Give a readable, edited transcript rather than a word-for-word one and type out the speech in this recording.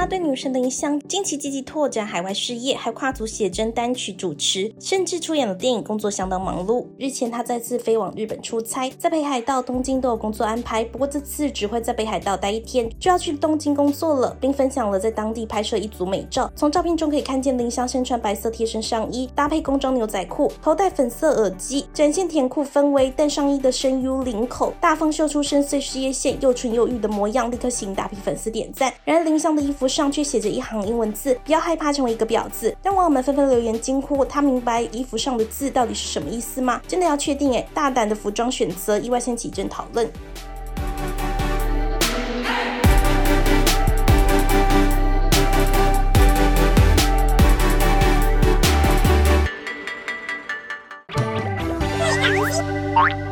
对女神的影响，近期积极拓展海外事业，还跨足写真、单曲主持，甚至出演了电影，工作相当忙碌。日前他再次飞往日本出差，在北海道、东京都有工作安排，不过这次只会在北海道待1天，就要去东京工作了，并分享了在当地拍摄一组美照。从照片中可以看见林香身穿白色贴身上衣，搭配工装牛仔裤，头戴粉色耳机，展现甜酷氛围，但上衣的深 U 领口大方秀出深邃事业线，又纯又欲的模样，立刻吸引大批粉丝点赞。然而林香的衣服上却写着一行英文字，不要害怕成为一个婊子，让网友们纷纷留言惊呼，他明白衣服上的字到底是什么意思吗？真的要确定耶，大胆的服装选择意外掀起一阵讨论。 Bye.